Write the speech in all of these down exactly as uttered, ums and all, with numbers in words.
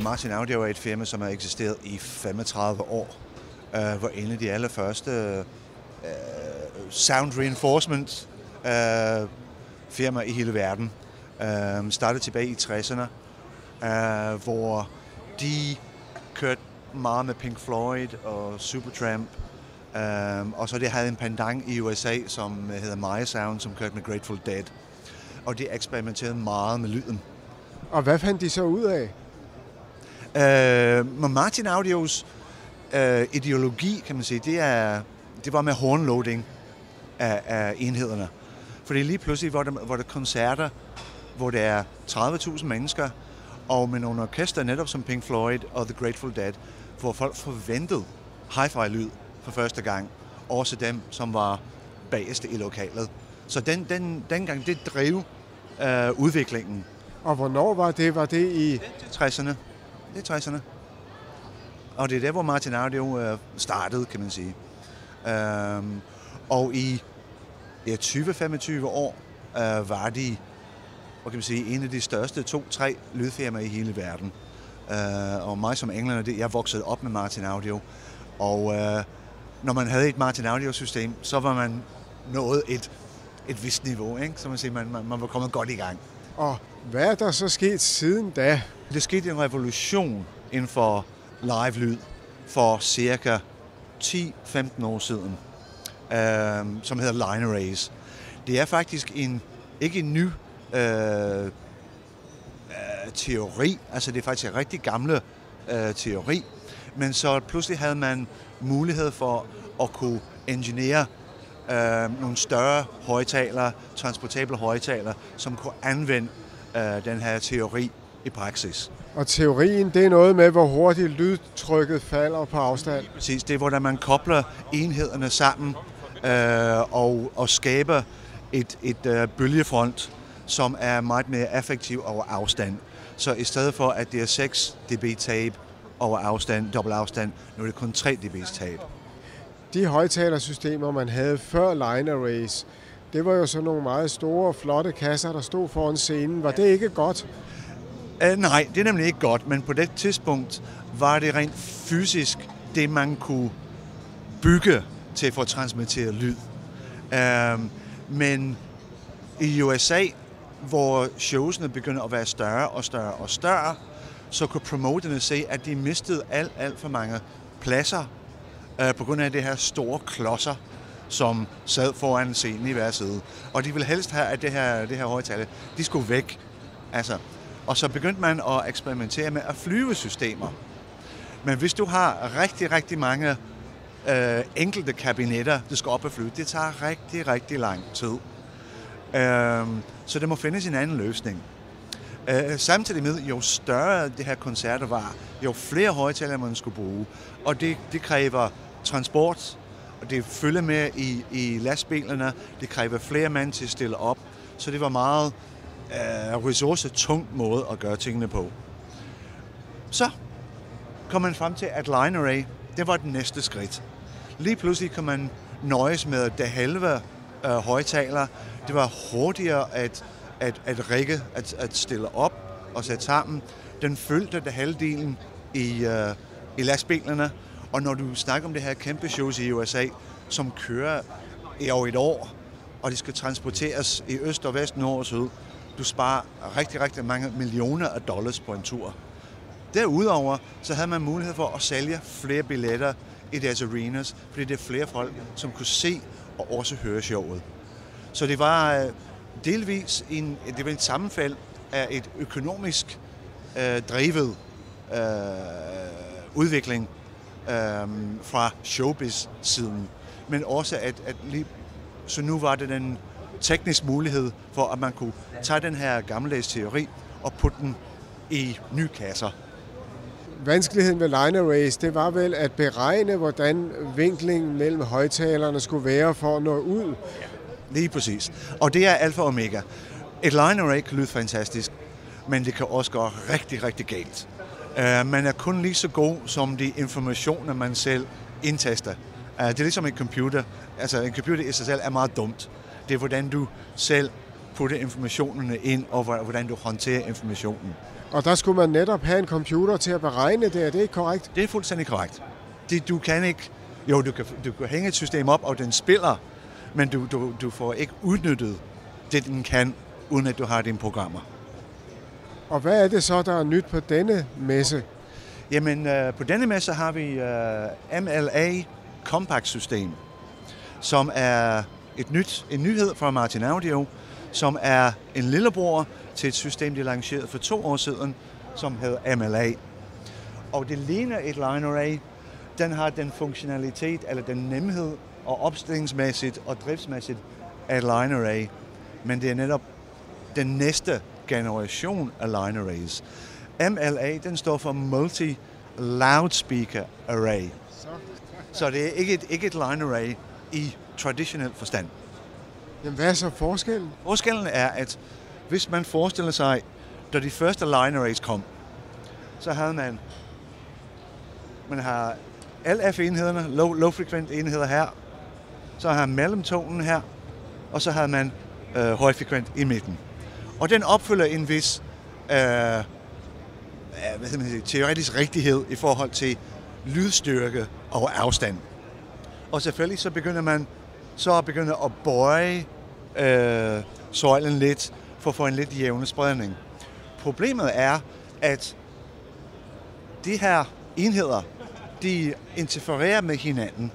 Martin Audio er et firma, som har eksisteret i femogtredive år. Uh, var en af de allerførste uh, sound reinforcement uh, firma i hele verden. Uh, startede tilbage i tresserne, uh, hvor de kørte meget med Pink Floyd og Supertramp. Uh, og så de havde en pendant i U S A, som hedder Maya Sound, som kørte med Grateful Dead. Og de eksperimenterede meget med lyden. Og hvad fandt de så ud af? Uh, Martin Audios uh, ideologi, kan man sige, det, er, det var med hornloading af, af enhederne. Fordi lige pludselig var der, var der koncerter, hvor der er tredive tusind mennesker, og med nogle orkester netop som Pink Floyd og The Grateful Dead, hvor folk forventede hi-fi-lyd for første gang. Også dem, som var bagerste i lokalet. Så den, den, dengang, det drev uh, udviklingen. Og hvornår var det? Var det i tresserne? Det er tresserne. Og det er der, hvor Martin Audio uh, startede, kan man sige. Um, og i ja, tyve til femogtyve år uh, var de, hvad kan man sige, en af de største to-tre lydfirmaer i hele verden. Uh, og mig som englænder, det, jeg voksede op med Martin Audio. Og uh, når man havde et Martin Audio-system, så var man nået et, et vist niveau, ikke? Så man siger, man, man, man var kommet godt i gang. Og hvad er der så sket siden da? Det skete en revolution inden for live-lyd for cirka ti til femten år siden, øh, som hedder line arrays. Det er faktisk en, ikke en ny øh, øh, teori, altså det er faktisk en rigtig gamle øh, teori, men så pludselig havde man mulighed for at kunne engineere øh, nogle større højtalere, transportable højtalere, som kunne anvende øh, den her teori i praksis. Og teorien, det er noget med, hvor hurtigt lydtrykket falder på afstand. Præcis, det er, hvordan man kobler enhederne sammen øh, og, og skaber et, et øh, bølgefront, som er meget mere effektiv over afstand. Så i stedet for, at det er seks decibel tab over afstand, dobbelt afstand, nu er det kun tre decibel tab. De højtalersystemer, man havde før line arrays, det var jo sådan nogle meget store, flotte kasser, der stod foran scenen. Var det ikke godt? Uh, nej, det er nemlig ikke godt, men på det tidspunkt var det rent fysisk det, man kunne bygge til at få transmitteret lyd. Uh, men i U S A, hvor showsene begyndte at være større og større og større, så kunne promoterne se, at de mistede alt, alt for mange pladser uh, på grund af det her store klodser, som sad foran scenen i hver side. Og de ville helst have, at det her, det her højtaler, de skulle væk. Altså, og så begyndte man at eksperimentere med at flyve systemer. Men hvis du har rigtig, rigtig mange øh, enkelte kabinetter, du skal op og flyve, det tager rigtig, rigtig lang tid. Øh, så der må findes en anden løsning. Øh, samtidig med, jo større det her koncerter var, jo flere højtalere man skulle bruge. Og det, det kræver transport, og det følger med i, i lastbilerne, det kræver flere mand til at stille op. Så det var meget Uh, ressourcetung måde at gøre tingene på. Så kom man frem til, at line array, det var den næste skridt. Lige pludselig kan man nøjes med det halve uh, højtaler. Det var hurtigere at, at, at rigge, at, at stille op og sætte sammen. Den fyldte det halvdelen i, uh, i lastbilerne. Og når du snakker om det her kæmpe shows i U S A, som kører i over et år, og de skal transporteres i øst og vest, nord og syd, du sparer rigtig, rigtig mange millioner af dollars på en tur. Derudover så havde man mulighed for at sælge flere billetter i deres arenas, fordi det er flere folk, som kunne se og også høre showet. Så det var delvis en, det var en sammenfald af et økonomisk øh, drevet øh, udvikling øh, fra showbiz-siden, men også at, at lige, så nu var det den teknisk mulighed for, at man kunne tage den her gammeldags teori og putte den i nye kasser. Vanskeligheden ved line arrays, det var vel at beregne, hvordan vinklingen mellem højtalerne skulle være for at nå ud. Ja, lige præcis. Og det er alfa og omega. Et line array kan lyde fantastisk, men det kan også gå rigtig, rigtig galt. Uh, man er kun lige så god som de informationer, man selv indtaster. Uh, det er ligesom en computer. Altså en computer i sig selv er meget dumt. Det er, hvordan du selv putter informationerne ind, og hvordan du håndterer informationen. Og der skulle man netop have en computer til at beregne det, er det ikke korrekt? Det er fuldstændig korrekt. Det, du kan ikke, jo, du kan, du kan hænge et system op, og den spiller, men du, du, du får ikke udnyttet det, den kan, uden at du har dine programmer. Og hvad er det så, der er nyt på denne messe? Jamen, øh, på denne messe har vi øh, M L A Compact System, som er et nyt, en nyhed fra Martin Audio, som er en lillebror til et system, de lancerede for to år siden, som hedder M L A. Og det ligner et line array. Den har den funktionalitet, eller den nemhed, og opstillingsmæssigt og driftsmæssigt af et line array. Men det er netop den næste generation af line arrays. M L A, den står for Multi Loudspeaker Array. Så det er ikke et, ikke et line array i traditionel forstand. Jamen, hvad er så forskellen? Forskellen er, at hvis man forestiller sig, da de første line arrays kom, så havde man, man har L F-enhederne, low, low-frekvent enheder her, så har man mellemtonen her, og så har man øh, højfrekvent i midten. Og den opfylder en vis øh, hvad skal man sige, teoretisk rigtighed i forhold til lydstyrke og afstand. Og selvfølgelig så begynder man så begynder at bøje øh, søjlen lidt for at få en lidt jævne spredning. Problemet er, at de her enheder, de interfererer med hinanden,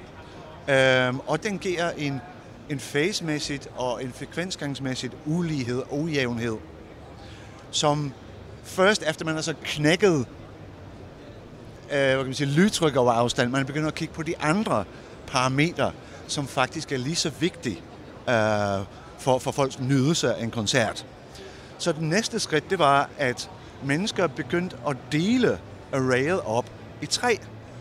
øh, og den giver en, en phase-mæssigt og en frekvensgangsmæssigt ulighed og ujævnhed, som først efter man har så knækket øh, hvad kan man sige, lydtryk over afstand, man begynder at kigge på de andre parametre, som faktisk er lige så vigtige øh, for, for folks nydelse af en koncert. Så det næste skridt, det var, at mennesker begyndte at dele arrayet op i tre.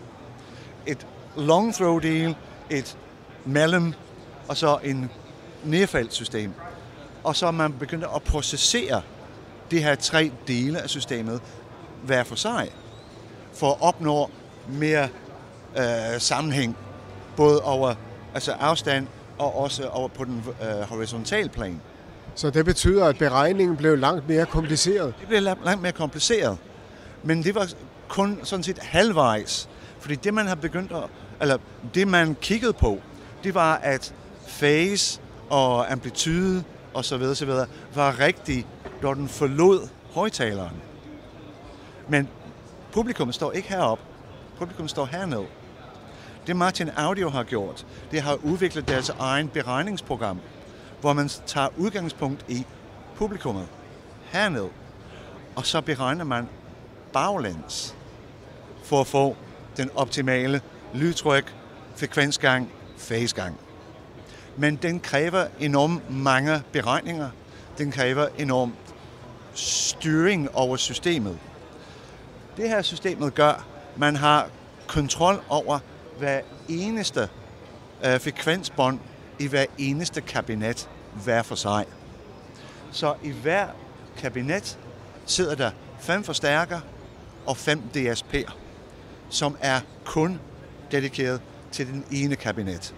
Et long throw del, et mellem, og så en nedfaldssystem. Og så man begyndte at processere de her tre dele af systemet hver for sig, for at opnå mere øh, sammenhæng, både over altså afstand og også over på den øh, horisontale plan. Så det betyder, at beregningen blev langt mere kompliceret? Det blev langt mere kompliceret, men det var kun sådan set halvvejs, fordi det man har begyndt at, eller det man kiggede på, det var at phase og amplitude og så videre, så videre var rigtig, når den forlod højtaleren. Men publikum står ikke heroppe. Publikum står hernede. Det Martin Audio har gjort, det har udviklet deres egen beregningsprogram, hvor man tager udgangspunkt i publikummet hernede, og så beregner man baglæns for at få den optimale lydtryk, frekvensgang, fasegang. Men den kræver enormt mange beregninger. Den kræver enormt styring over systemet. Det her systemet gør, man har kontrol over hver eneste øh, frekvensbånd i hver eneste kabinet hver for sig. Så i hver kabinet sidder der fem forstærker og fem D S P'er, som er kun dedikeret til den ene kabinet.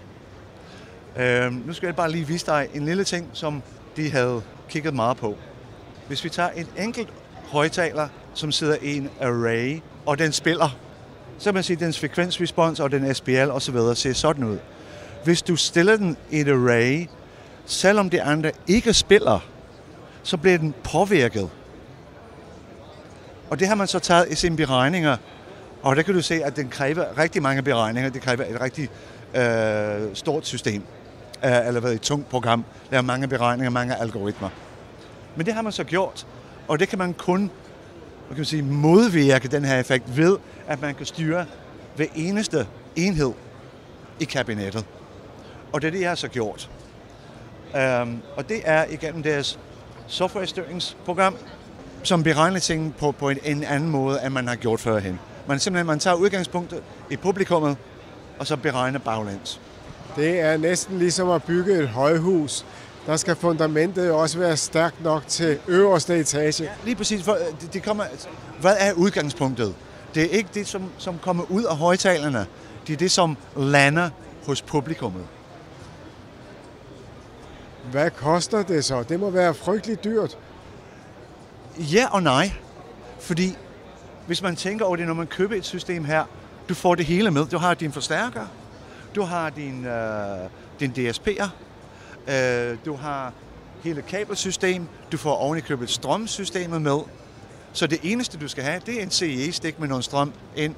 Øh, nu skal jeg bare lige vise dig en lille ting, som de havde kigget meget på. Hvis vi tager en enkelt højtaler, som sidder i en array, og den spiller, så kan man sige, at dens frekvensrespons og den S P L osv. ser sådan ud. Hvis du stiller den i et array, selvom de andre ikke spiller, så bliver den påvirket. Og det har man så taget i sine beregninger, og der kan du se, at den kræver rigtig mange beregninger. Det kræver et rigtig øh, stort system, øh, eller hvad, et tungt program. Der er mange beregninger, mange algoritmer. Men det har man så gjort, og det kan man kun man kan sige, modvirke den her effekt ved, at man kan styre hver eneste enhed i kabinettet. Og det er det, jeg har så gjort. Um, og det er igennem deres software-styringsprogram, som beregner ting på, på en, en anden måde, end man har gjort førhen. Man simpelthen man tager udgangspunktet i publikummet, og så beregner baglæns. Det er næsten ligesom at bygge et højhus. Der skal fundamentet også være stærkt nok til øverste etage. Ja, lige præcis. For det kommer, hvad er udgangspunktet? Det er ikke det, som, som kommer ud af højtalerne. Det er det, som lander hos publikummet. Hvad koster det så? Det må være frygteligt dyrt. Ja og nej. Fordi hvis man tænker over det, når man køber et system her, du får det hele med. Du har din forstærker, du har din, øh, din D S P'er, øh, du har hele kabelsystem, du får oven i købet strømsystemet med. Så det eneste, du skal have, det er en C E E-stik med noget strøm ind.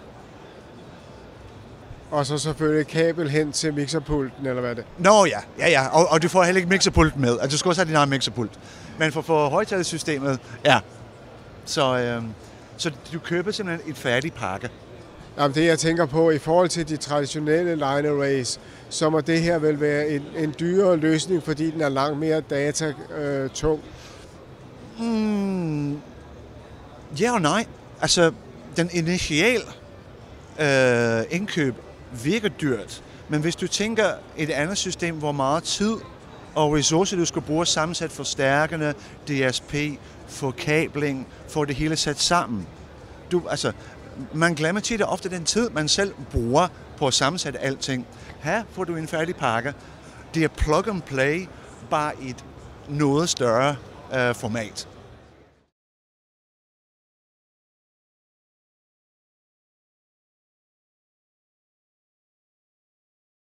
Og så selvfølgelig kabel hen til mixerpulten, eller hvad er det? Nå ja, ja, ja. Og, og du får heller ikke mixerpulten med. Altså, du skal også have din egen mixerpult. Men for, for højtalersystemet, ja. Så, øh, så du køber simpelthen et færdig pakke. Jamen det, jeg tænker på, i forhold til de traditionelle line arrays, så må det her vel være en, en dyrere løsning, fordi den er langt mere datatung. Øh, mm, ja og nej. Altså, den initiale øh, indkøb virker dyrt. Men hvis du tænker et andet system, hvor meget tid og ressourcer du skal bruge sammensat forstærkerne, D S P, for kabling, for det hele sat sammen. Du, altså, man glemmer tit ofte den tid, man selv bruger på at sammensætte alting. Her får du en færdig pakke. Det er plug and play, bare i et noget større øh, format.